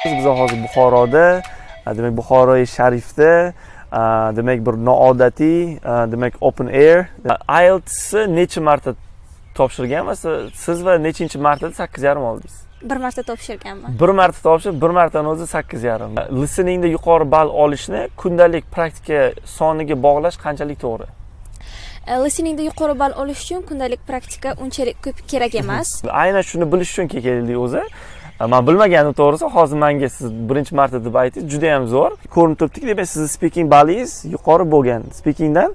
Biz hozir Buxoroda, demak Buxoroi Sharifda, demak bir noodatiy, demak open air. IELTS'ni necha marta topshirganmisiz? Siz va nechinchi martada 8,5 oldingiz? Bir marta topshirganman. Bir marta topshirib, bir martadan o'zi 8,5. Listeningda yuqori ball olishni kundalik praktika soniga bog'lash qanchalik to'g'ri? Listeningda yuqori ball olish uchun kundalik praktika unchalik ko'p kerak emas. Aynan shuni bilish uchun keldik o'zi. Men bilmaganim to'g'risi, hozir menga siz birinchi marta deb aytdingiz, juda ham zo'r. Ko'rinib turibdi-ki, demak sizni speaking ballingiz yuqori bo'lgan. Speakingdan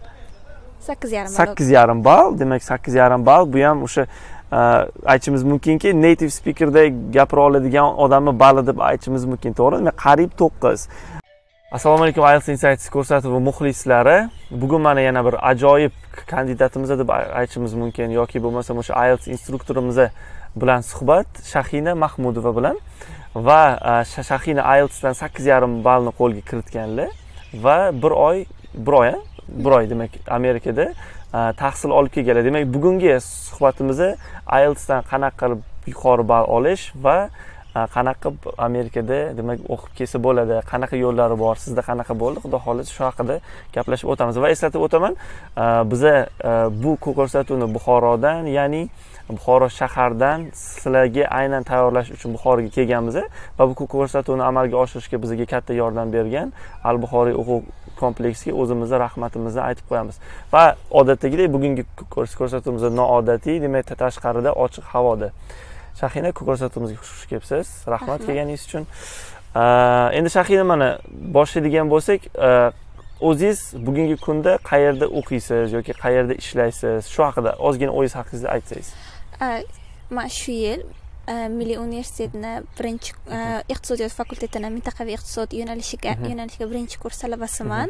8,5 ball. Demak 8,5 ball bu ham o'sha aytishimiz mumkinki, native speakerda gapira oladigan odamni balli deb aytishimiz mumkin, to'g'ri? Demak qariyb 9. Assalomu alaykum IELTS Insights ko'rsatuvi muxlislari. Bugun mana yana bir ajoyib kandidatimiz deb aytishimiz mumkin yoki bo'lmasa o'sha IELTS instruktorimiz bilan suhbat Shahina Mahmudova bilan va Shahina IELTSdan 8,5 ballni qo'lga kiritganlar va bir oy demak Amerikada tahsil olib kelganlar. Demak bugungi suhbatimiz IELTSdan qanaqa qilib yuqori ball olish va qanaqa Amerikada demak o'qib kelsa bo'ladi, qanaqa yo'llari bor, sizda qanaqa bo'ldi, xudo xolisa shu haqida gaplashib o'tamiz. Va eslatib o'taman, biza bu ko'rsatuvni Buxorodan, ya'ni Buxoro shahardan sizlarga aynan tayyorlash uchun Buxoroga kelganmiz va bu ko'rsatuvni amalga oshirishga bizga katta yordam bergan Al-Buxoriy o'quv kompleksiga o'zimizni rahmatimizni aytib qo'yamiz. Va odatdagidek bugungi ko'rsatuvimiz noodatiy, demak tashqarida ochiq havoda. Shahina, ko'rsatuvimizga xush kelibsiz. Rahmat kelganingiz uchun. Endi Shahina, mana boshlaydigan bo'lsak, o'zingiz bugungi kunda qayerda o'qiysiz yoki qayerda ishlaysiz? Shu haqida ozgina o'zingiz haqingizda aytsangiz. Men shu yil Milliy universitetni birinchi iqtisodiyot fakultetini mintaqaviy iqtisod yo'nalishiga birinchi kurs talabasiman.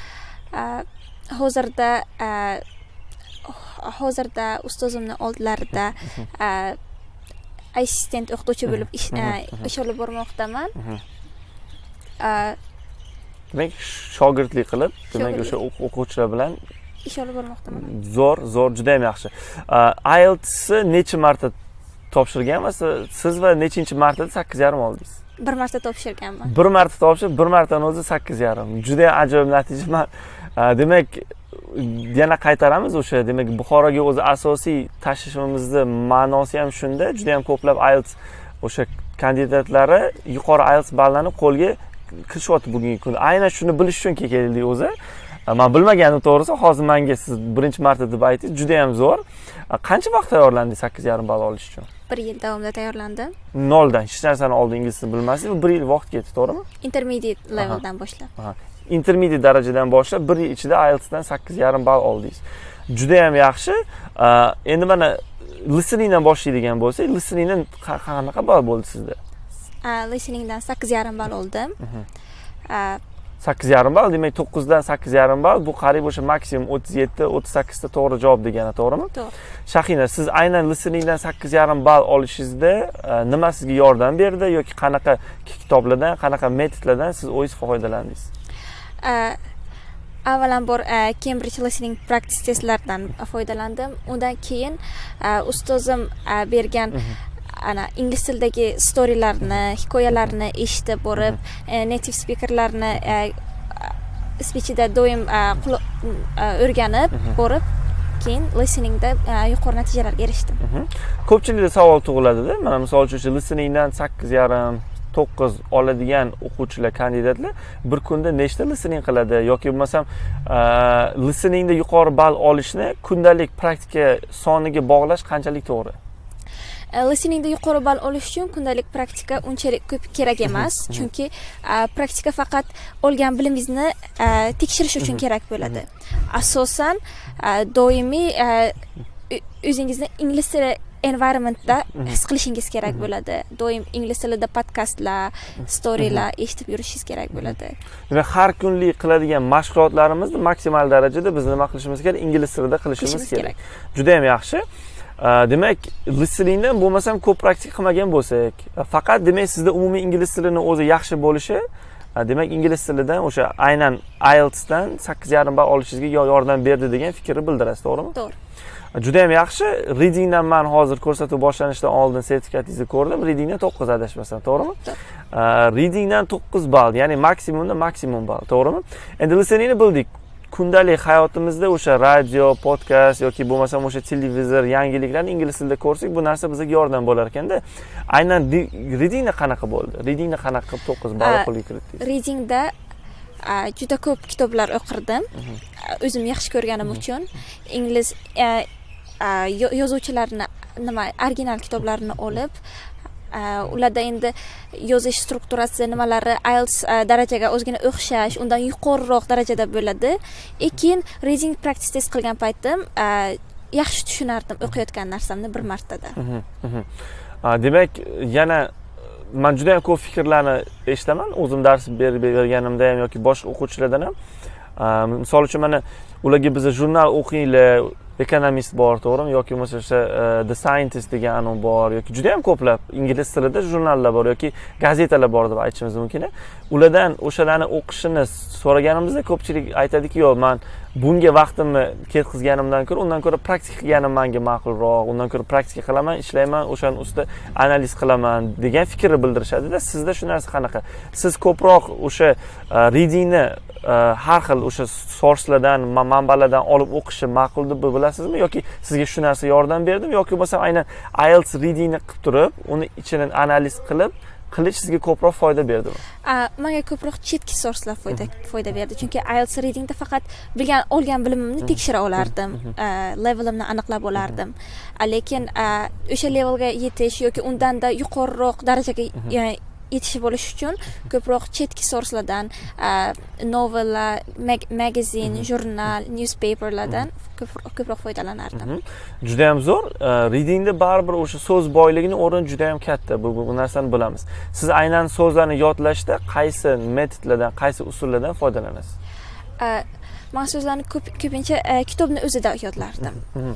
Hozirda ustozimni oldlarida assistent o'qituvchi bo'lib ish olib bormoqdaman. Demak, shogirdlik qilib, demak o'sha o'quvchilar bilan ish olib bormoqdaman. Zo'r, juda ham yaxshi. IELTSni necha marta topshirganmisiz? Siz va nechinchi martada 8,5 oldingiz? Bir marta topshirganman. Bir marta topshirib, bir martadan o'zi 8,5. Juda ham ajoyib natija. Demak, yana qaytaramiz o'sha, demak Buxoroga o'zi asosiy tashrifimizning ma'nosi ham shunda, juda ham ko'plab IELTS o'sha kandidatlari yuqori IELTS ballarini qo'lga kirishyapti bugungi kunda. Aynan shuni bilish uchun keldik o'zi. Men bilmaganim to'g'risi, hozir menga siz birinchi marta deb aytdingiz, juda ham zo'r. Qancha vaqt tayyorlandingiz 8,5 ball olish uchun? 1 yil davomida tayyorlandim. Noldan hech narsani oldin inglizcha bilmasangiz, 1 yil vaqt ketdi, to'g'rimi? Intermediate leveldan boshlab. Intermediate darajadan boshlab 1 yil ichida IELTSdan 8,5 ball oldingiz. Juda ham yaxshi. Endi mana listeningdan boshlaydigan bo'lsak, listeningdan qanaqa ball bo'ldi sizda? Listeningdan 8,5 ball oldim. 8,5 ball, demak 9 dan 8,5 ball, bu qariyb o'sha maksimum 37-38 ta to'g'ri javob degani, to'g'rimi? To'g'ri. Shahina, siz aynan listeningdan 8,5 ball olishingizda nima sizga yordam berdi yoki qanaqa kitoblardan, qanaqa metodlardan siz o'zingiz foydalandingiz? Avvalambor Cambridge Listening Practice testlaridan foydalandim. Undan keyin ustozim bergan ingliz tilidagi storylarni, hikoyalarni eshitib borib, native speakerlarni speechida doim o'rganib borib, keyin listeningda yuqori natijalarga erishdim. Ko'pchilikda savol tug'iladi-da. Mana misol uchun listeningdan 8,5 9 oladigan o'quvchilar, kandidatlar bir kunda nechta listening qiladi yoki bo'lmasam listeningda yuqori ball olishni kundalik praktika soniga bog'lash qanchalik to'g'ri? Listeningda yuqori ball olish uchun kundalik praktika unchalik ko'p kerak emas, chunki praktika faqat olgan bilimingizni tekshirish uchun kerak bo'ladi. Asosan doimiy o'zingizni ingliz tili environmentda his qilishingiz kerak bo'ladi. Doim ingliz tilida podkastlar, storylar eshitib yurishingiz kerak bo'ladi. Demak, har kunlik qiladigan mashg'ulotlarimizni maksimal darajada biz nima qilishimiz kerak? Ingliz tilida qilishimiz kerak. Juda ham yaxshi. Demak, listeningdan bo'lmasam ko'p praktika qilmagan bo'lsak, faqat demak sizda umumiy ingliz tilining o'zi yaxshi bo'lishi, demak ingliz tilidan o'sha aynan IELTSdan 8,5 ball olishingizga yordam berdi degan fikrni bildirasiz, to'g'rimi? To'g'ri. Juda ham yaxshi. Readingdan men hozir ko'rsatuv boshlanishidan oldin sertifikatingizni ko'rdim. Readingdan 9 adashmasam, to'g'rimi? Readingdan 9 ball, ya'ni maksimum ball, to'g'rimi? Endi listeningni bildik. Kundalik hayotimizda o'sha radio, podkast yoki bo'lmasam o'sha televizor, yangiliklarni ingliz tilida ko'rsak, bu narsa bizga yordam bo'lar ekanda. Aynan readingda qanaqa bo'ldi? Readingda qanaqa qilib 9 ball qo'lga kiritdingiz? Readingda juda ko'p kitoblar o'qirdim. O'zim yaxshi ko'rganim uchun ingliz yozuvchilarni original kitoblarini olib, ularda endi yozish strukturasi nimalari IELTS darajaga o'zgina o'xshash, undan yuqoriroq darajada bo'ladi. Lekin reading practice test qilgan paytim yaxshi tushunardim o'qiyotgan narsamni bir martada. Demak, yana men juda ham ko'p fikrlarni eshitaman, o'zim dars berganimda ham yoki boshqa o'quvchilardan ham. Misol uchun mana ularga biz jurnal o'qinglar, Economist bor, to'g'rimi? Yoki bo'lmasa o'sha The Scientist degan anov bor, yoki juda ham ko'plab ingliz tilida jurnallar bor yoki gazetalar bor deb aytishimiz mumkin. Ulardan o'shalarni o'qishini so'raganimizda ko'pchilik aytadiki, "Yo'q, men bunga vaqtimni ketkazganimdan ko'ra, undan ko'ra praktik qilganim menga ma'qulroq, undan ko'ra praktika qilaman, ishlayman, o'shaning ustida analiz qilaman" degan fikrni bildirishadi-da. Sizda shu narsa qanaqa? Siz ko'proq o'sha readingni har xil o'sha sourcelardan, manbalardan olib o'qishni ma'qul deb bilasizmi yoki sizga shu narsa yordam berdimi yoki bo'lmasa aynan IELTS readingni qilib turib, uni ichidan analiz qilish sizga ko'proq foyda berdimi? Menga ko'proq chetki sourcelar foyda berdi, chunki IELTS readingda faqat olgan bilimimni tekshira olardim, levelimni aniqlab olardim. Lekin o'sha levelga yetish yoki undanda yuqoriroq darajaga yetishib bo'lish uchun ko'proq chetki sourcelardan, novellar, magazin, jurnal, newspaperlardan ko'proq foydalanardim. Juda ham zo'r. Readingda baribir o'sha so'z boyligining o'rni juda ham katta. Bu narsani bilamiz. Siz aynan so'zlarni yodlashda qaysi metodlardan, qaysi usullardan foydalanasiz? Men so'zlarni ko'pincha kitobni o'zida yodlardim.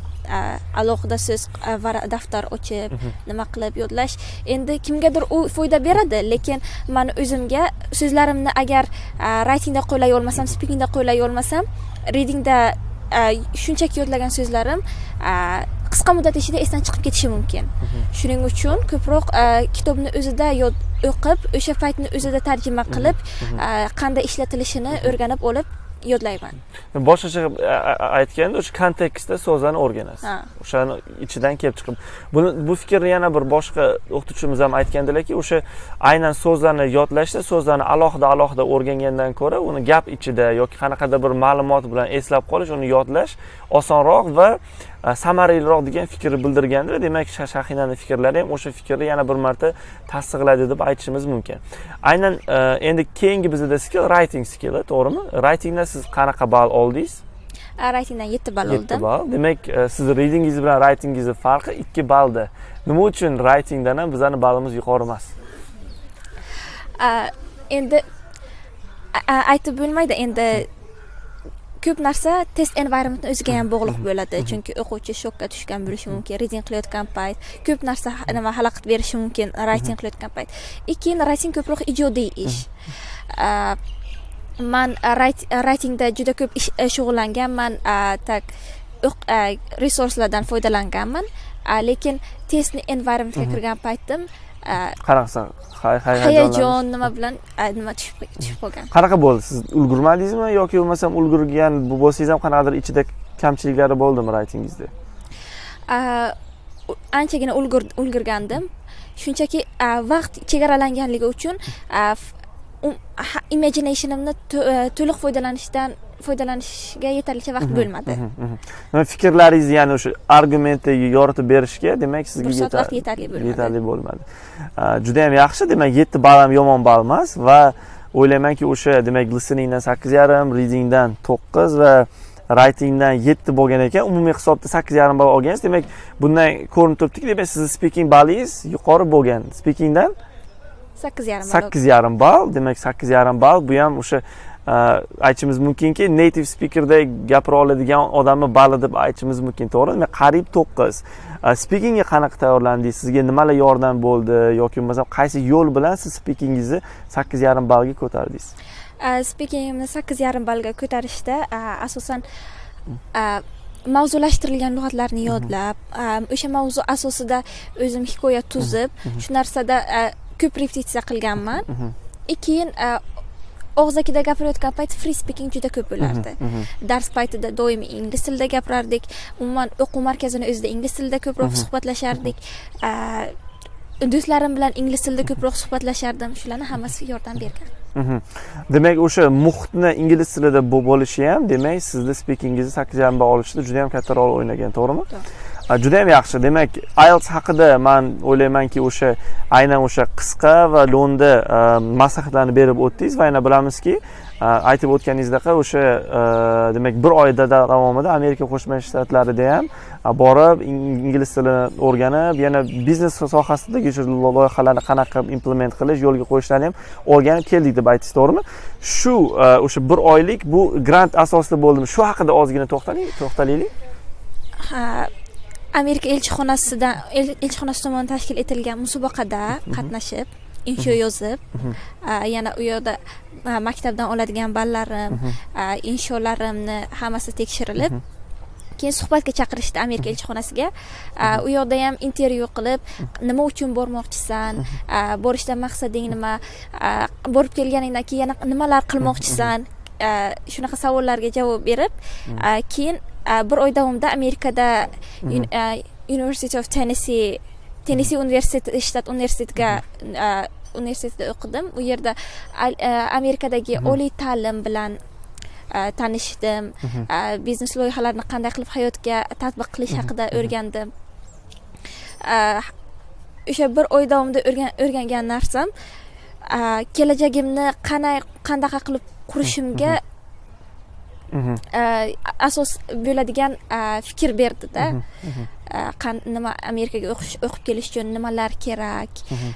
Alohida so'z daftar ochib, nima qilib yodlash. Endi kimgadir u foyda beradi, lekin men o'zimga so'zlarimni agar writingda qo'llay olmasam, speakingda qo'llay olmasam, readingda shunchaki yodlagan so'zlarim qisqa muddat ichida esdan chiqib ketishi mumkin. Shuning uchun ko'proq kitobni o'zida o'qib, o'sha paytni o'zida tarjima qilib, qanday ishlatilishini o'rganib olib yodlayman. Boshqacha aytganda, o'sha kontekstda so'zlarni o'rganasiz. O'shani ichidan kelib chiqib. Bu fikrni yana bir boshqa o'qituvchimiz ham aytgandilarki, o'sha aynan so'zlarni yodlashda, so'zlarni alohida o'rgangandan ko'ra, uni gap ichida yoki qanaqadir bir ma'lumot bilan eslab qolish, uni yodlash osonroq va samaraliroq degan fikrni bildirgandir. Demak, Shahinaning fikrlari ham o'sha fikrni yana bir marta tasdiqlaydi deb aytishimiz mumkin. Aynan endi keyingi bizda skill writing skilli, to'g'rimi? Writingda siz qanaqa ball oldingiz? Writingdan 7 ball oldim. 7 ball. Demak, siz readingingiz bilan writingingizning farqi 2 ballda. Nima uchun writingdan ham bizning ballimiz yuqori emas? Endi aytib bo'lmaydi, endi ko'p narsa test environment o'ziga ham bog'liq bo'ladi, chunki o'quvchi shokka tushgan bo'lishi mumkin, reading qilayotgan payt, ko'p narsa xalaqit berishi mumkin writing qilayotgan payt. Lekin writing ko'proq ijodiy ish. Men writingda juda ko'p shug'ullanganman, resurslardan foydalanganman, lekin testni environmentga kirgan paytim qanaqa hayajon nima bilan nima tushib qolgan. Qanaqa bo'ldi? Siz ulgurmadingizmi yoki bo'lmasam ulgurgan bo'lsangiz ham qanaqadir ichida kamchiliklari bo'ldimi writingingizda? Anchagina ulgurgandim. Shunchaki vaqt chegaralanganligi uchun imaginationimni to'liq foydalanishga yetarlicha vaqt bo'lmadi. Fikrlaringiz, ya'ni o'sha argumentni yoritib berishga, demak, sizga yetarli bo'lmadi. Juda ham yaxshi. Demak, 7 ball ham yomon ball emas va o'ylaymanki, o'sha demak listeningdan 8,5, readingdan 9 va writingdan 7 bo'lgan ekan. Umumiy hisobda 8,5 ball olgansiz. Demak, bundan ko'rinib turibdiki, demak, sizning speaking ballingiz yuqori bo'lgan. Speakingdan 8,5 ball. Demak, 8,5 ball bu ham o'sha aytishimiz mumkinki, native speakerda gapira oladigan odamni balli deb aytishimiz mumkin, to'g'ri? Demak, qariyb 9. Speakingga qanaqa tayyorlandingiz? Sizga nimalar yordam bo'ldi yoki bo'lmasa qaysi yo'l bilan siz speakingingizni 8,5 ballga ko'tardingiz? Speakingimni 8,5 ballga ko'tarishda asosan mavzulashtirilgan lug'atlarni yodlab, o'sha mavzu asosida o'zim hikoya tuzib, shu narsada ko'p repetitsiya qilganman. Keyin og'zakida gapirayotgan payt free speaking juda ko'p bo'lardi. Dars paytida doimiy ingliz tilida gapirardik. Umuman o'quv markazini o'zida ingliz tilida ko'proq suhbatlashardik. Do'stlarim bilan ingliz tilida ko'proq suhbatlashardim. Shularning hammasi yordam bergan. Demak, o'sha muhitni ingliz tilida bo'lishi ham, demak, sizni speakingingizni 8.5 olishda juda ham katta rol o'ynagan, to'g'rimi? Juda ham yaxshi. Demak, IELTS haqida men o'ylaymanki, o'sha aynan o'sha qisqa va lo'nda maslahatlarni berib o'tdingiz va yana bilamizki, aytib o'tganingizdek, o'sha demak 1 oy davomida Amerika Qo'shma Shtatlarida ham borib ingliz tilini o'rganib, yana biznes sohasidagi loyihalarni qanaqa implement qilish, yo'lga qo'yishlarni ham o'rganib keldik deb aytdingiz, to'g'rimi? Shu o'sha 1 oylik bu grant asosida bo'ldimi? Shu haqida ozgina to'xtalaylik. Amerika elchixonasi tomonidan tashkil etilgan musobaqada qatnashib, insho yozib, yana u yerda maktabdan oladigan ballarim, insholarimni hammasi tekshirilib, keyin suhbatga chaqirishdi Amerika elchixonasiga. U yerda ham intervyu qilib, nima uchun bormoqchisan, borishdan maqsading nima, borib kelganingdan keyin yana nimalar qilmoqchisan, shunaqa savollarga javob berib, keyin 1 oy davomida Amerikada University of Tennessee universiteti, shtat universitetida o'qidim. U yerda Amerikadagi oliy ta'lim bilan tanishdim. Biznes loyihalarini qanday qilib hayotga tatbiq qilish haqida o'rgandim. O'sha 1 oy davomida o'rgangan narsam kelajagimni qanday qilib qurishimga asos bo'ladigan fikr berdi-da. Nima Amerikaga o'qib kelish uchun nimalar kerak,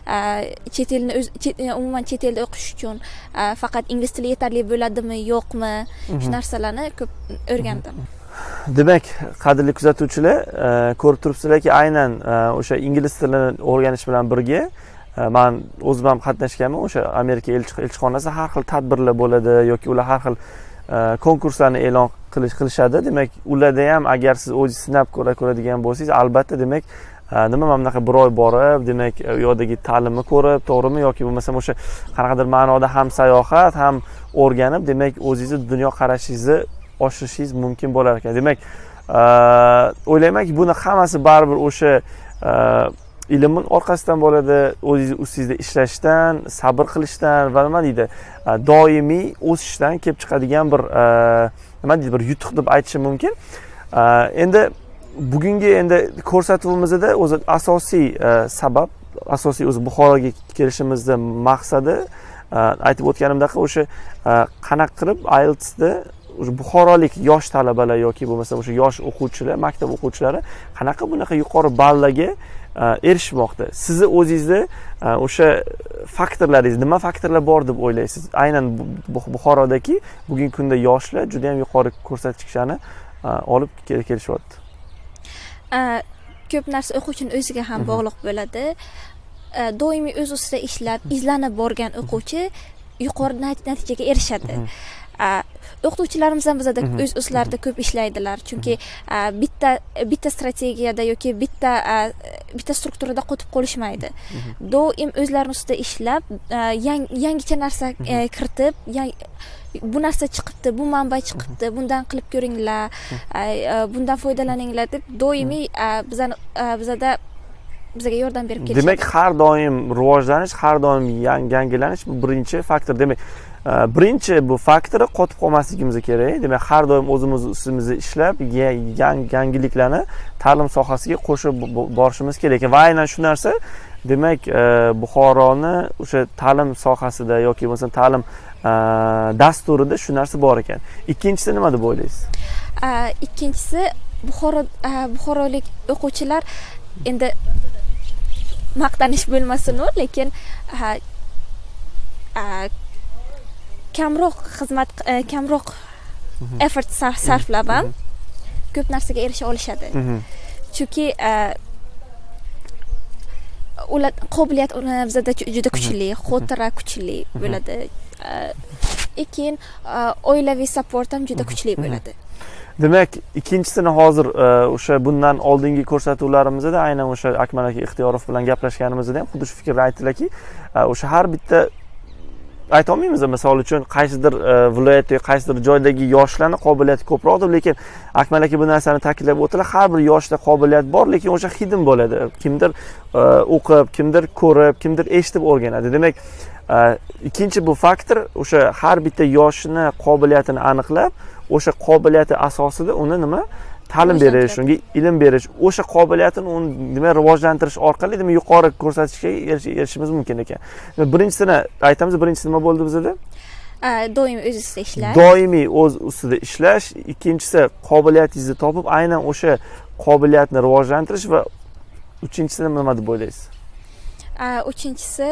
umuman chet elda o'qish uchun faqat ingliz tili yetarli bo'ladimi, yo'qmi, shu narsalarni ko'p o'rgandim. Demak, qadrli kuzatuvchilar, ko'rib turibsizlarki, aynan o'sha ingliz tilini o'rganish bilan birga men o'zim ham qatnashganman. O'sha Amerika elchixonasi har xil tadbirlar bo'ladi yoki ular har xil konkurslarni e'lon qilishadi. Demak, ularda ham agar siz o'zingiz sinab ko'radigan bo'lsangiz, albatta demak, nima mana bunaqa 1 oy borib, demak, u yerdagi ta'limni ko'rib, to'g'rimi, yoki bo'lmasam o'sha qanaqadir ma'noda ham sayohat, ham o'rganib, demak, o'zingizni dunyo qarashingizni oshirishingiz mumkin bo'lar ekan. Demak, o'ylaymanki, buni hammasi baribir o'sha ilmning orqasidan bo'ladi, o'zingiz ustingizda ishlashdan, sabr qilishdan va nima deydi, doimiy o'sishdan kelib chiqadigan bir nima deydi, bir yutuq deb aytishim mumkin. Endi bugungi ko'rsatuvimizda o'zi asosiy sabab, asosiy o'zi Buxoroga kelishimizning maqsadi aytib o'tganimdek o'sha qanaqa qilib IELTSda buxorolik yosh talabalar yoki bo'lmasa o'sha yosh o'quvchilar, maktab o'quvchilari qanaqa bunaqa yuqori ballarga erishmoqda. Sizni o'zingizda o'sha faktorlaringiz, nima faktorlar bor deb o'ylaysiz? Aynan Buxorodagi bugungi kunda yoshlar juda ham yuqori ko'rsatkichlarni olib kelishyapti. Ko'p narsa o'quvchining o'ziga ham bog'liq bo'ladi. Doimiy o'z ustida ishlab, izlanib borgan o'quvchi yuqori natijaga erishadi. O'qituvchilarimiz ham bizda o'z o'zlarida ko'p ishlaydilar, chunki bitta strategiyada yoki bitta strukturada qotib qolishmaydi. Doim o'zlari ustida ishlab, yangicha narsa kiritib, bu narsa chiqibdi, bu manba chiqibdi, bundan qilib ko'ringlar, bundan foydalaninglar deb doimiy bizga yordam berib kelishadi. Demak, har doim rivojlanish, har doim yangilanish bu birinchi faktor. Demak, birinchi bu faktori qotib qolmasligimiz kerak. Demak, har doim o'zimiz ustimizda ishlab, yangiliklarni ta'lim sohasiga qo'shib borishimiz kerak. Va aynan shu narsa, demak, Buxoroni o'sha ta'lim sohasida yoki bo'lmasa ta'lim dasturida shu narsa bor ekan. Ikkinchisi nima deb o'ylaysiz? Ikkinchisi, buxorolik o'quvchilar endi maqtanish bo'lmasin, lekin kamroq effort sarflab ham ko'p narsaga erisha olishadi. Chunki ular qobiliyat bizda juda kuchli, xotira kuchli bo'ladi. Keyin oilaviy support ham juda kuchli bo'ladi. Demak, ikkinchisini hozir o'sha bundan oldingi ko'rsatuvlarimizda aynan o'sha Akmal aka Ixtiyorov bilan gaplashganimizda ham xuddi shu fikrni aytdilarki, o'sha har bitta ayta olmaymiz, misol uchun qaysidir viloyat yoki qaysidir joydagi yoshlarning qobiliyati ko'proqdir, lekin Akmal aka bu narsani ta'kidlab o'tdilar, har bir yoshda qobiliyat bor, lekin o'sha hidden bo'ladi. Kimdir o'qib, kimdir ko'rib, kimdir eshitib o'rganadi. Demak, ikkinchi bu faktor o'sha har bitta yoshni qobiliyatini aniqlab, o'sha qobiliyati asosida uni ta'lim berish, unga ilm berish, o'sha qobiliyatini uni rivojlantirish orqali yuqori ko'rsatkichga erishishimiz mumkin ekan. Birinchisini aytamiz, birinchisi nima bo'ldi bizda? Doimiy o'z ustida ishlash. Doimiy o'z ustida ishlash, ikkinchisi qobiliyatingizni topib, aynan o'sha qobiliyatni rivojlantirish va uchinchisi nima deb o'ylaysiz? Uchinchisi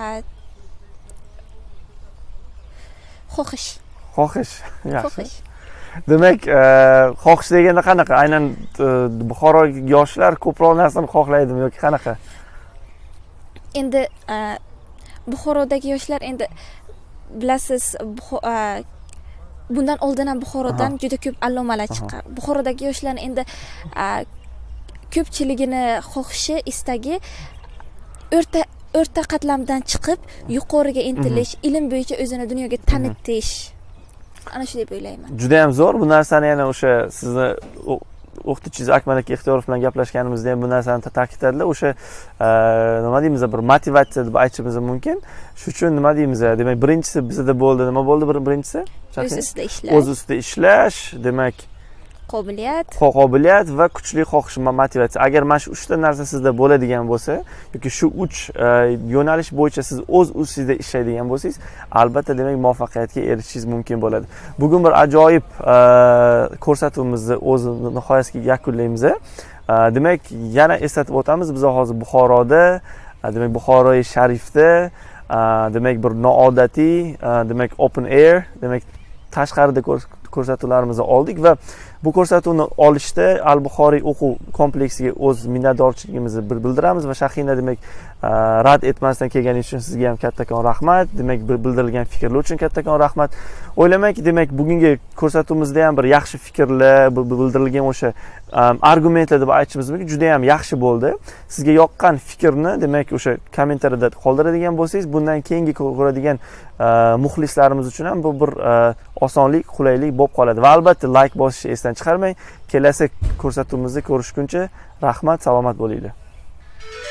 xohish. Xohish. Yaxshi. Demak, xohish deganda qanaqa? Aynan Buxoro yoshlar ko'proq narsani xohlaydimi yoki qanaqa? Endi Buxorodagi yoshlar endi bilasiz, bundan oldin ham Buxorodan juda ko'p allomalar chiqqan. Buxorodagi yoshlarning endi ko'pchiligini xohishi, istagi o'rta qatlamdan chiqib, yuqoriga intilish, ilm bo'yicha o'zini dunyoga tanitish. Ana shu deb o'ylayman. Juda ham zo'r. Bu narsani yana o'sha sizni o'qituvchingiz Akmal aka Ixtiyorov bilan gaplashganimizda ham bu narsani ta'kidladilar. O'sha nima deymiz, bir motivatsiya deb aytishimiz mumkin. Shuning uchun nima deymiz? Demak, birinchisi bizda bo'ldi. Nima bo'ldi birinchisi? O'z ustida ishlash. O'z ustida ishlash, demak, qobiliyat va kuchli xohish, motivatsiya. Agar mana shu 3 ta narsa sizda bo'ladigan bo'lsa yoki shu 3 yo'nalish bo'yicha siz o'z ustingizda ishlaydigan bo'lsangiz, albatta demak muvaffaqiyatga erishishingiz mumkin bo'ladi. Bugun bir ajoyib ko'rsatuvimizni o'z nihoyasiga yakunlaymiz. Demak, yana eslatib o'tamiz, biz hozir Buxoroda, demak Buxoroi Sharifda, demak bir noodatiy, demak open air, demak tashqarida ko'rsatuvlarimizni oldik va bu ko'rsatuvni olishda Al-Buxoriy o'quv kompleksiga o'z minnatdorchiligimizni bildiramiz va Shahina demak rad etmasdan kelganingiz uchun sizga ham kattakon rahmat. Demak, bildirilgan fikrlar uchun kattakon rahmat. O'ylamayki, demak, bugungi ko'rsatuvimizda ham bir yaxshi fikrlar, bildirilgan o'sha argumentlar deb aytishimiz mumkin, juda ham yaxshi bo'ldi. Sizga yoqqan fikrni demak o'sha kommentariyada qoldiradigan bo'lsangiz, bundan keyingi ko'radigan muxlislarimiz uchun ham bu bir osonlik, qulaylik bo'lib qoladi. Va albatta like bosishni esdan chiqarmang. Kelasi ko'rsatuvimizda ko'rishguncha rahmat, salomat bo'linglar.